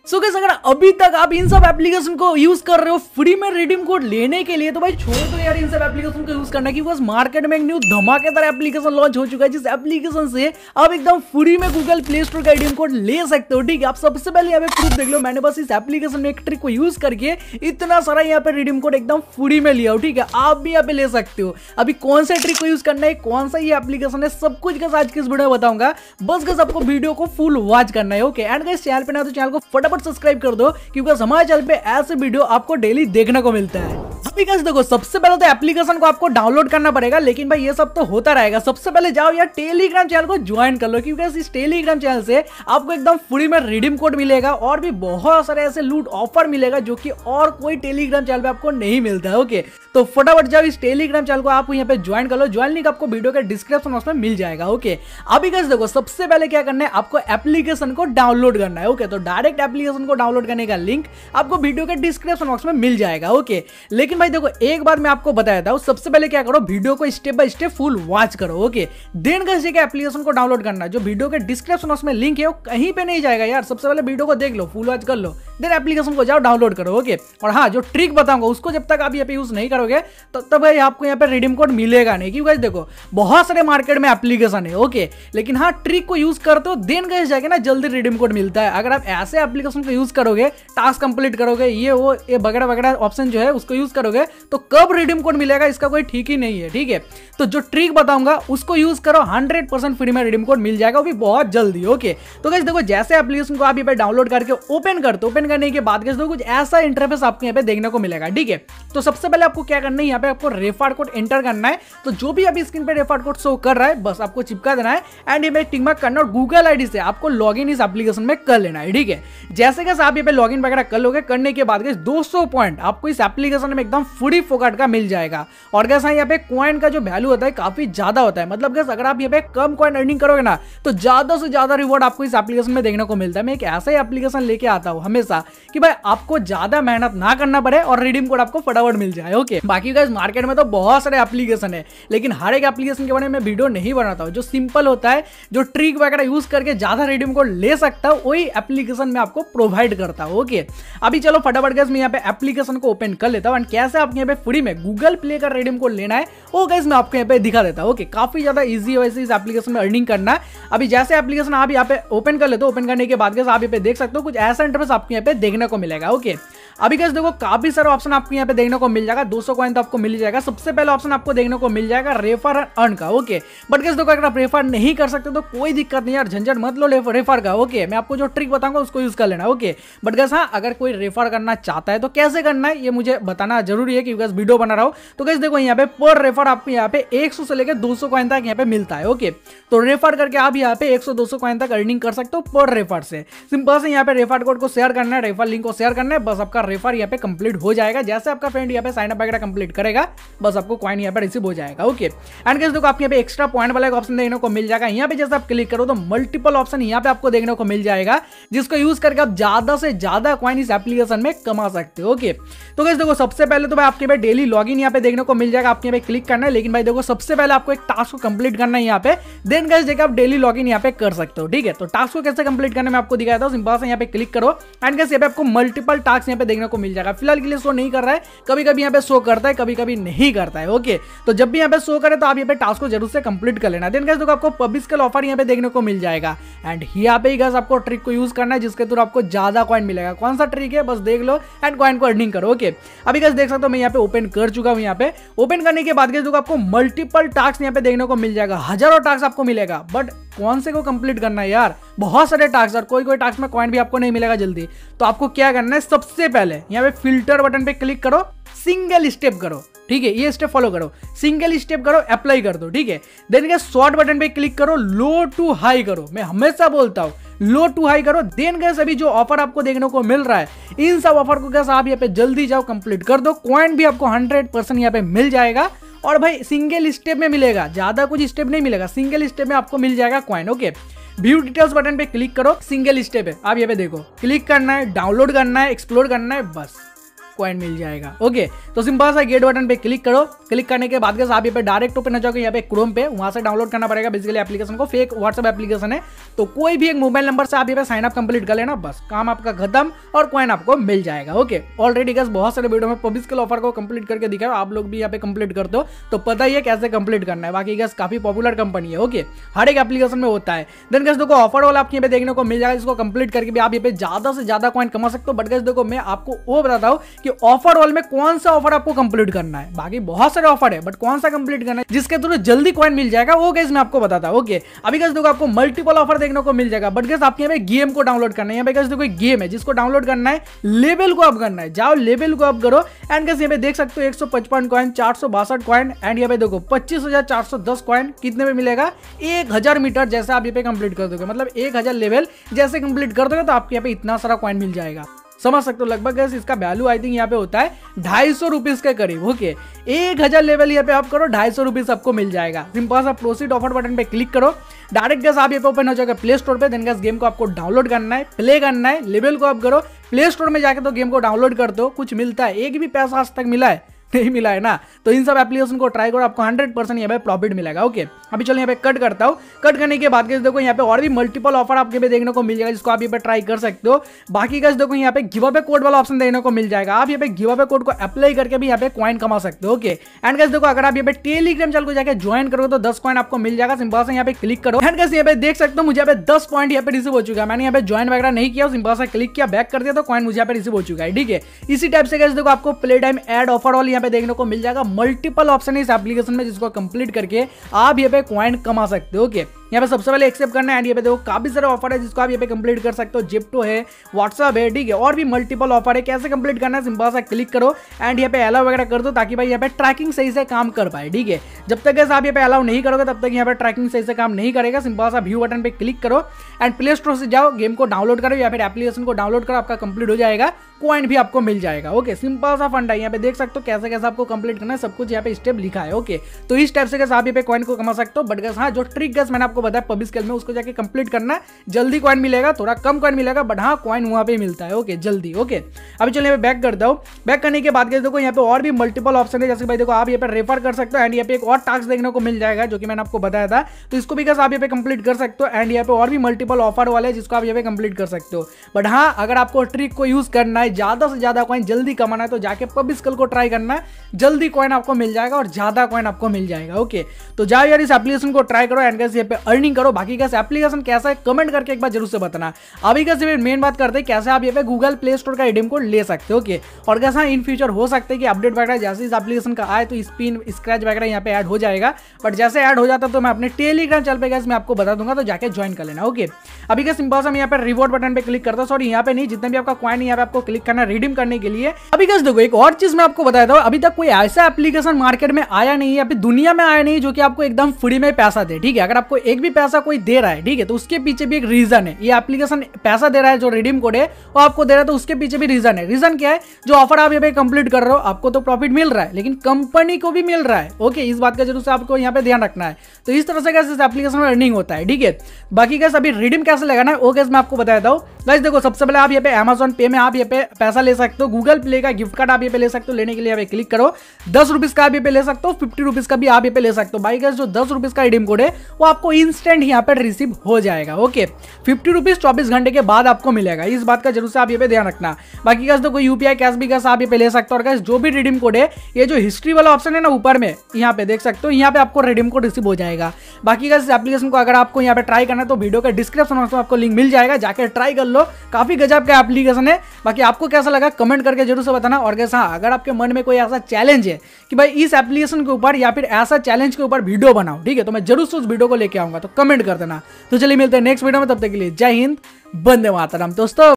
So guys अगर अभी तक आप इन सब एप्लीकेशन को यूज कर रहे हो फ्री में रिडीम कोड लेने के लिए, तो भाई छोड़ दो यार इन सब एप्लीकेशन को यूज करना, क्योंकि मार्केट में एक न्यू धमाकेदार एप्लीकेशन लॉन्च हो चुका है, जिस एप्लीकेशन से आप एकदम फ्री में गूगल प्ले स्टोर का रिडीम कोड ले सकते हो। ठीक है, आप सबसे पहले यहाँ पे प्रूफ देख लो, मैंने बस इस एप्लीकेशन में एक ट्रिक को यूज करके इतना सारा यहाँ पे रिडीम कोड एकदम फ्री में लिया हो। ठीक है, आप भी यहाँ पे ले सकते हो। अभी कौन सा ट्रिक को यूज करना है, कौन सा ये एप्लीकेशन है, सब कुछ गाइस आज के इस वीडियो में बताऊंगा। बस गाइस आपको वीडियो को फुल वॉच करना है। ओके, एंड गाइस चैनल पे ना तो चैनल को फटाफट सब्सक्राइब कर दो, क्योंकि हमारे चैनल पे ऐसे वीडियो आपको डेली देखने को मिलता है। अभी गाइस देखो, सबसे पहले तो एप्लीकेशन को आपको डाउनलोड करना पड़ेगा, लेकिन भाई ये सब तो होता रहेगा। सबसे पहले जाओ यार टेलीग्राम चैनल को ज्वाइन कर लो, क्योंकि इस टेलीग्राम चैनल से आपको एकदम फ्री में रिडीम कोड मिलेगा और भी बहुत सारे ऐसे लूट ऑफर मिलेगा जो कि और कोई टेलीग्राम चैनल पे आपको नहीं मिलता है। ओके, तो फटाफट जाओ इस टेलीग्राम चैनल को आप यहाँ पे ज्वाइन कर लो। ज्वाइन लिंक आपको वीडियो के डिस्क्रिप्शन बॉक्स में मिल जाएगा। ओके, अभी गाइस देखो, सबसे पहले क्या करना है, आपको एप्लीकेशन को डाउनलोड करना है। ओके, तो डायरेक्ट एप्लीकेशन को डाउनलोड करने का लिंक आपको वीडियो के डिस्क्रिप्शन बॉक्स में मिल जाएगा। ओके, लेकिन भाई देखो एक बार मैं आपको बताया था, सबसे पहले क्या करो, वीडियो को step by step full watch करो। ओके, देन गाइस ये एप्लीकेशन को डाउनलोड करना, जो वीडियो के डिस्क्रिप्शन बॉक्स में लिंक है वो कहीं पे नहीं जाएगा यार। सबसे पहले वीडियो को देख लो, फुल वॉच कर लो, देन एप्लीकेशन को जाओ डाउनलोड करो। ओके, और हाँ, जो ट्रिक बताऊंगा उसको जब तक आप यहाँ पे यूज नहीं करोगे तब तक भाई आपको यहाँ पे रिडीम कोड मिलेगा नहीं, क्योंकि देखो बहुत सारे मार्केट में एप्लीकेशन है। ओके, लेकिन हाँ, ट्रिक को यूज करते हो देन गाइस जाके ना जल्दी रिडीम कोड मिलता है। अगर आप ऐसे एप्लीकेशन को यूज करोगे, टास्क कंप्लीट करोगे, ये वो ये वगैरह वगैरह ऑप्शन जो है उसको यूज करोगे, तो कब रिडीम कोड मिलेगा इसका कोई ठीक ही नहीं है। ठीक है, तो जो ट्रिक बताऊंगा उसको यूज करो, 100% फ्री में रिडीम कोड मिल जाएगा, वो भी बहुत जल्दी। ओके, तो गाइस देखो, जैसे एप्लीकेशन को आप यहाँ पे डाउनलोड करके ओपन करते हो, ओपन करने के बाद गाइस कुछ ऐसा इंटरफेस आपको यहाँ पे देखने को मिलेगा। ठीक है, तो सबसे पहले आपको क्या करना है, यहाँ पे आपको रेफर कोड एंटर करना है। तो जो भी अभी स्क्रीन पे रेफर कोड शो कर रहा है बस आपको चिपका देना है एंड ये पे टिक मार्क करना, और गूगल आईडी से आपको लॉगिन इस एप्लीकेशन में कर लेना है। ठीक है, जैसे कैसे आप ये पे लॉगिन वगैरह कर लोगे, करने के बाद गाइस 200 पॉइंट आपको इस एप्लीकेशन में एकदम फ्री फोकट का मिल जाएगा। और गाइस यहाँ पे कॉइन का जो वैल्यू होता है काफी ज्यादा होता है, मतलब गाइस अगर आप यहाँ पे कम कॉइन अर्निंग करोगे ना तो ज्यादा से ज्यादा रिवॉर्ड आपको इस एप्लीकेशन में देखने को मिलता है। मैं एक ऐसा ही एप्लीकेशन लेके आता हूँ हमेशा कि भाई आपको ज्यादा मेहनत ना करना पड़े और रिडीम कोड आपको फटाफट मिल जाए। ओके, बाकी गाइस मार्केट में तो बहुत सारे एप्लीकेशन है, लेकिन हर एक एप्लीकेशन के बारे में वीडियो नहीं बनाता हूँ। जो सिंपल होता है, जो ट्रिक वगैरह यूज करके ज्यादा रिडीम कोड ले सकता हूँ, वही एप्लीकेशन में आपको प्रोवाइड करता हूँ। ओके, अभी चलो फटाफट गाइस मैं यहाँ पे एप्लीकेशन को ओपन कर लेता हूँ एंड कैसे आप यहाँ पे फ्री में गूगल प्ले का रिडीम कोड लेना है वो गाइस मैं आपको यहाँ पे दिखा देता हूँ। ओके, काफी ज्यादा इजी है वैसे इस एप्लीकेशन में अर्निंग करना। अभी जैसे एप्लीकेशन आप यहाँ पे ओपन कर लेते हो, ओपन करने के बाद गाइस आप यहाँ पे देख सकते हो कुछ ऐसा इंटरफेस आपको यहाँ पे देखने को मिलेगा। ओके, अभी गाइस देखो काफी सारे ऑप्शन आपको यहाँ पे देखने को मिल जाएगा, 200 कॉइन तो आपको मिल जाएगा। सबसे पहले ऑप्शन आपको देखने को मिल जाएगा रेफर एंड अर्न का। ओके, बट गाइस देखो अगर आप रेफर नहीं कर सकते तो कोई दिक्कत नहीं यार, झंझट मत लो रेफर का। ओके, मैं आपको जो ट्रिक बताऊंगा उसको यूज कर लेना। ओके, बट गाइस हाँ, अगर कोई रेफर करना चाहता है तो कैसे करना है ये मुझे बताना जरूरी है, क्योंकि गाइस वीडियो बना रहा हूँ। तो गाइस देखो यहाँ पे पर रेफर आपको यहाँ पे 100 से लेकर 200 कॉइन तक यहाँ पे मिलता है। ओके, तो रेफर करके आप यहाँ पे 100-200 कॉइन तक अर्निंग कर सकते हो पर रेफर से। सिंपल से यहाँ पे रेफर कोड को शेयर करना है, रेफर लिंक को शेयर करना है, बस आपका रेफर यहाँ पे कंप्लीट हो जाएगा। जैसे आपका फ्रेंड यहाँ पे साइन अप वगैरह कंप्लीट करेगा बस आपको कॉइन यहाँ पे रिसीव हो जाएगा। ओके, एंड गाइस देखो आपको यहाँ पे एक्स्ट्रा पॉइंट वाला एक ऑप्शन देखने को मिल जाएगा। यहाँ पे जैसे आप क्लिक करो तो मल्टीपल ऑप्शन यहाँ पे आपको देखने को मिल जाएगा, जिसको यूज करके आप ज्यादा से ज्यादा कॉइन इस एप्लीकेशन में कमा सकते हो। ओके, तो गाइस देखो सबसे पहले तो भाई आपके पे डेली लॉगिन यहाँ पे देखने को मिल जाएगा, आपके यहाँ पे क्लिक करना है। लेकिन भाई देखो सबसे पहले आपको एक टास्क को कंप्लीट करना है यहाँ पे, देन गाइस देखो आप डेली लॉगिन यहाँ पे कर सकते हो। ठीक है, तो टास्क को कैसे कंप्लीट करना मैं आपको दिखाया था, सिंपल से यहाँ पे क्लिक करो एंड गाइस यहाँ पे आपको मल्टीपल टास्क यहाँ पे देखने को मिल जाएगा। फिलहाल के लिए शो नहीं कर रहा है, कभी कभी यहाँ पे शो करता है, कभी कभी नहीं करता है। ओके, तो जब भी यहाँ पे शो करे तो आप यहाँ पे टास्क को जरूर से कंप्लीट कर लेना। देन गाइस देखो आपको पब्लिश का ऑफर यहाँ पे देखने को मिल जाएगा एंड यहाँ पे गाइस आपको ट्रिक को यूज करना है, जिसके थ्रू आपको ज्यादा कॉइन मिलेगा। कौन सा ट्रिक है बस देख लो एंड कॉइन को अर्निंग करो। ओके, अभी गाइस देख सकते हो मैं यहाँ पे ओपन कर चुका हूँ। यहाँ पे ओपन करने के बाद गाइस देखो आपको मल्टीपल टास्क यहाँ पे देखने को मिल जाएगा, हजारों टास्क आपको मिलेगा, बट कौन से को कंप्लीट करना है यार, बहुत सारे टास्क और कोई टास्क में कॉइन भी आपको नहीं मिलेगा जल्दी। तो आपको क्या करना है, सबसे पहले यहाँ पे फिल्टर बटन पे क्लिक करो, सिंगल स्टेप करो। ठीक है, ये स्टेप फॉलो करो, सिंगल स्टेप करो, अप्लाई कर दो। ठीक है, देन शॉर्ट बटन पे क्लिक करो, लो टू हाई करो। मैं हमेशा बोलता हूँ लो टू हाई करो। देन गाइस अभी जो ऑफर आपको देखने को मिल रहा है, इन सब ऑफर को गाइस आप यहाँ पे जल्दी जाओ कंप्लीट कर दो। कॉइन भी आपको 100% यहाँ पे मिल जाएगा और भाई सिंगल स्टेप में मिलेगा, ज्यादा कुछ स्टेप नहीं मिलेगा, सिंगल स्टेप में आपको मिल जाएगा coin. Okay, view details button पे क्लिक करो, सिंगल स्टेप है, आप यहाँ पे देखो क्लिक करना है, डाउनलोड करना है, एक्सप्लोर करना है, बस कॉइन मिल जाएगा। ओके, तो सिंपल सा गेट बटन पे क्लिक करो। क्लिक करने के बाद आप यहाँ पे डायरेक्ट ओपन हो जाओगे यहाँ पे क्रोम पे, वहां से डाउनलोड करना पड़ेगा बेसिकली एप्लीकेशन को। फेक व्हाट्सएप एप्लीकेशन है, तो कोई भी एक मोबाइल नंबर से आप यहाँ पे साइन अप कंप्लीट कर लेना, बस काम आपका खत्म और कॉइन आपको मिल जाएगा। ओके, ऑलरेडी गाइस बहुत सारे वीडियो में पब्लिक ऑफर को कंप्लीट करके दिखाओ, आप लोग भी यहाँ पे कंप्लीट करते हो तो पता ही है कैसे कंप्लीट करना है। बाकी गाइस काफी पॉपुलर कंपनी है। ओके, हर एक एप्लीकेशन में होता है। देन गाइस देखो ऑफर वाला आपको यहाँ पे देखने को मिल जाएगा, जिसको कंप्लीट करके भी आप यहाँ पे ज्यादा से ज्यादा कॉइन कमा सकते हो। बट गाइस देखो मैं आपको वो बताता हूँ कि ऑफर वाले में कौन सा ऑफर आपको कंप्लीट करना है। बाकी बहुत सारे ऑफर है, बट कौन सा कंप्लीट करना है जिसके थ्रू जल्दी कॉइन मिल जाएगा वो गाइस मैं आपको बताता हूँ। ओके, अभी गाइस देखो आपको मल्टीपल ऑफर देखने को मिल जाएगा। बट गाइस आपके यहाँ पे गेम को डाउनलोड करना है। यहाँ पे गाइस देखो एक गेम है जिसको डाउनलोड करना है, लेवल को अप करना है। जाओ लेवल को अप करो एंड गाइस यहाँ पे देख सकते हो 155 कॉइन, 462 कॉइन एंड यहाँ पे देखो 25,410 कॉइन कितने में मिलेगा, 1000 मीटर जैसे आप ये पे कंप्लीट कर दोगे, मतलब 1000 लेवल जैसे कंप्लीट कर दोगे तो आपके यहाँ पे इतना सारा कॉइन मिल जाएगा। समझ सकते हो लगभग गाइस इसका वैल्यू आई थिंक यहाँ पे होता है 250 रुपीज के करीब। ओके, 1000 लेवल यहाँ पे आप करो 250 रुपीज आपको मिल जाएगा। सिंपल सा प्रोसीड ऑफर बटन पे क्लिक करो, डायरेक्ट गाइस आप ये पे ओपन हो जाएगा प्ले स्टोर पे। देन गाइस गेम को आपको डाउनलोड करना है, प्ले करना है, लेवल को अप करो। प्ले स्टोर में जाके तो गेम को डाउनलोड करते हो, कुछ मिलता है, एक भी पैसा आज तक मिला है नहीं मिला है ना, तो इन सब एप्लीकेशन को ट्राई करो, आपको 100% यहाँ पे प्रॉफिट मिलेगा। ओके, अभी चलो यहाँ पे कट करता हूँ। कट करने के बाद देखो यहाँ पे और भी मल्टीपल ऑफर आपके पे देखने को मिल जाएगा, जिसको आप यहाँ पे ट्राई कर सकते हो। बाकी गाइस देखो यहाँ पे गिव अवे कोड वाला ऑप्शन देखने को मिल जाएगा, आप यहाँ पे गिव अवे कोड को अप्लाई करके भी यहाँ पे कॉइन कमा सकते हो। ओके, एंड गाइस देखो अगर आप यहाँ पे टेलीग्राम चैनल को जाकर ज्वाइन करोगे तो 10 कॉइन आपको मिल जाएगा। सिंपल से यहाँ पे क्लिक करो एंड गाइस यहाँ पे देख सकते हो मुझे यहाँ पे 10 पॉइंट यहाँ पे रिसीव हो चुका है। मैंने यहाँ पे ज्वाइन वगैरह नहीं किया, सिंपल से क्लिक किया, बैक कर दिया तो कॉइन मुझे यहाँ पे रिसीव हो चुका है। ठीक है, इसी टाइप से गाइस देखो आपको प्ले टाइम एड ऑफर वाली यहाँ पे देखने को मिल जाएगा। मल्टीपल ऑप्शन है इस एप्लीकेशन में जिसको कंप्लीट करके आप यहाँ पे कॉइन कमा सकते हो। ओके, यहाँ पे सबसे पहले एक्सेप्ट करना है एंड यहाँ पे देखो काफी सारे ऑफर है जिसको आप यहाँ पे कंप्लीट कर सकते हो। जिप्टो है, व्हाट्सएप है, ठीक है, और भी मल्टीपल ऑफर है। कैसे कंप्लीट करना है, सिंपल सा क्लिक करो एंड यहाँ पे अलाउ वगैरह कर दो ताकि भाई यहाँ पे ट्रैकिंग सही से काम कर पाए। ठीक है, जब तक आप यहाँ पे अलाउ नहीं करोगे तब तक यहाँ पे ट्रैकिंग सही से काम नहीं करेगा। सिंपल सा व्यू बटन पे क्लिक करो एंड प्ले स्टोर से जाओ, गेम को डाउनलोड करो या फिर एप्लीकेशन को डाउनलोड करो, आपका कंप्लीट हो जाएगा, कॉइन भी आपको मिल जाएगा। ओके, सिंपल सा फंडा है, यहाँ पे देख सकते हो कैसे कैसे आपको कंप्लीट करना है, सब कुछ यहाँ पे स्टेप लिखा है। ओके, तो इस टाइप से आप यहाँ पे कॉइन को कमा सकते हो। बट गाइस हाँ, जो ट्रिक गाइस मैंने आपको बताया पब्लिक स्केल में, उसको जाके कंप्लीट करना, जल्दी कॉइन मिलेगा, थोड़ा कम कॉइन मिलेगा बट हाँ कॉइन वहां पे मिलता है। ओके, जल्दी। ओके, अभी चलिए मैं बैक करता हूँ। बैक करने के बाद देखो यहाँ पे और भी मल्टीपल ऑप्शन है, जैसे भाई देखो आप यहाँ पे रेफर कर सकते हो एंड यहाँ पे एक और टास्क देखने को मिल जाएगा जो कि मैंने आपको बताया था, तो इसको भी गाइस आप यहाँ पे कंप्लीट कर सकते हो। एंड यहाँ पे और भी मल्टीपल ऑफर वाले हैं जिसको आप यहाँ पे कंप्लीट कर सकते हो। बट हाँ, अगर आपको ट्रिक को यूज करना है, ज्यादा से ज्यादा कॉइन जल्दी कमाना है, तो जाके पब्लिक स्केल को ट्राई करना है, जल्दी कॉइन आपको मिल जाएगा और ज्यादा कॉइन आपको मिल जाएगा। ओके, तो जाओ यार इस एप्लीकेशन को ट्राई करो एंड गाइस यहाँ पे अर्निंग करो। बाकी गाइस एप्लीकेशन कैसा है कमेंट करके एक बार जरूर से बताना। अभी गाइस मेन बात करते हैं कैसे आप यहाँ पे गूगल प्ले स्टोर का रिडीम कोड ले सकते हो। ओके, और गाइस इन फ्यूचर हो सकता है कि अपडेट वगैरह जैसे इस एप्लीकेशन का आए तो स्पिन स्क्रैच वगैरह यहाँ पे ऐड हो जाएगा। बट जैसे ऐड हो जाता तो मैं अपने टेलीग्राम चैनल पे गाइस मैं आपको बता दूंगा, तो जाके ज्वाइन कर लेना। ओके, अभी गाइस सिंपल सा मैं यहाँ पे रिवॉर्ड बटन पे क्लिक करता हूँ, सॉरी यहाँ पे नहीं, जितना भी आपका कॉइन यहाँ पे आपको क्लिक करना है रिडीम करने के लिए। अभी गाइस देखो एक और चीज मैं आपको बताया था, अभी तक कोई ऐसा एप्लीकेशन मार्केट में आया नहीं है, अभी दुनिया में आया नहीं जो कि आपको एकदम फ्री में पैसा दे। ठीक है, अगर आपको एक भी पैसा कोई दे रहा है, ठीक है, तो उसके पीछे भी एक रीजन है। ये एप्लीकेशन पैसा दे रहा है, जो रिडीम कोड है वो आपको दे रहा है, तो उसके पीछे भी रीजन है। रीजन क्या है, जो ऑफर आप यहाँ पे कंप्लीट कर रहे हो आपको तो प्रॉफिट मिल रहा है, लेकिन कंपनी को भी मिल रहा है। ओके, इस बात का जरूर से आपको यहाँ पे ध्यान रखना है। तो इस तरह से गाइस इस एप्लीकेशन में अर्निंग होता है। ठीक है, बाकी गाइस अभी रिडीम कैसे लगाना है वो गाइस मैं आपको बताता हूँ। गाइस देखो सबसे पहले आप यहाँ पे अमेजॉन पे में आप यहाँ पे पैसा ले सकते हो, गूगल प्ले का गिफ्ट कार्ड आप यहाँ पे ले सकते हो। लेने के लिए यहाँ पे क्लिक करो, 10 रुपीज का आप यहाँ पे ले सकते हो, 50 रुपीज का भी आप यहाँ पे ले सकते हो। भाई गाइस जो 10 रुपीज का रिडीम कोड है वो आपको इंस्टेंट यहाँ पे रिसीव हो जाएगा। ओके, 50 रुपीज 24 घंटे के बाद आपको मिलेगा, इस बात का जरूर से आप ये पे ध्यान रखना। बाकी गाइस देखो यूपीआई कैश भी गाइस आप ये पे ले सकते हो। और गाइस जो भी रिडीम कोड है, ये जो हिस्ट्री वाला ऑप्शन है ना ऊपर में, यहाँ पे देख सकते हो, यहाँ पे आपको रिडीम कोड रिसीव हो जाएगा। बाकी गाइस एप्लीकेशन को अगर आपको यहाँ पे ट्राई करना है तो वीडियो के डिस्क्रिप्शन में आपको लिंक मिल जाएगा, जाके ट्राई कर लो, काफी गजब का एप्लीकेशन है। बाकी आपको कैसा लगा कमेंट करके जरूर से बताना। और गाइस हाँ, अगर आपके मन में कोई ऐसा चैलेंज है कि भाई इस एप्लीकेशन के ऊपर या फिर ऐसा चैलेंज के ऊपर वीडियो बनाओ, ठीक है, तो मैं जरूर से उस वीडियो को लेके आऊंगा, तो कमेंट कर देना। तो चलिए मिलते हैं नेक्स्ट वीडियो में, तब तक के लिए जय हिंद, वंदे मातरम दोस्तों।